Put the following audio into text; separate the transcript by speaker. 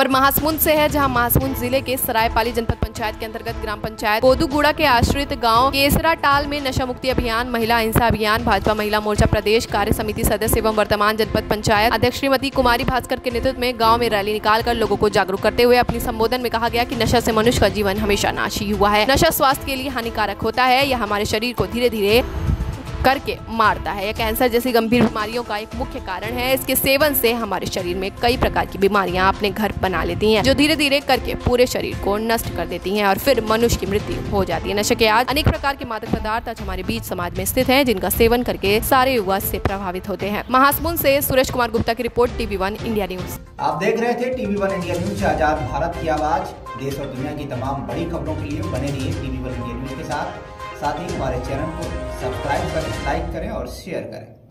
Speaker 1: खबर महासमुंद से है, जहां महासमुंद जिले के सरायपाली जनपद पंचायत के अंतर्गत ग्राम पंचायत कोदूगुड़ा के आश्रित गांव केसराटाल में नशा मुक्ति अभियान, महिला अहिंसा अभियान, भाजपा महिला मोर्चा प्रदेश कार्य समिति सदस्य एवं वर्तमान जनपद पंचायत अध्यक्ष श्रीमती कुमारी भास्कर के नेतृत्व में गाँव में रैली निकालकर लोगों को जागरूक करते हुए अपनी संबोधन में कहा गया कि नशा से मनुष्य का जीवन हमेशा नाश ही हुआ है। नशा स्वास्थ्य के लिए हानिकारक होता है, यह हमारे शरीर को धीरे धीरे करके मारता है। यह कैंसर जैसी गंभीर बीमारियों का एक मुख्य कारण है। इसके सेवन से हमारे शरीर में कई प्रकार की बीमारियां अपने घर बना लेती हैं, जो धीरे धीरे करके पूरे शरीर को नष्ट कर देती हैं और फिर मनुष्य की मृत्यु हो जाती है। नशे के आज अनेक प्रकार के मादक पदार्थ आज हमारे बीच समाज में स्थित हैं, जिनका सेवन करके सारे युवा से प्रभावित होते हैं। महासमुंद से सुरेश कुमार गुप्ता की रिपोर्ट, TV1 इंडिया न्यूज।
Speaker 2: आप देख रहे थे TV1 इंडिया न्यूज, आजाद भारत की आवाज। देश और दुनिया की तमाम बड़ी खबरों के लिए बने रहिए TV1 इंडिया न्यूज के साथ ही हमारे चैनल को सब्सक्राइब करें, लाइक करें और शेयर करें।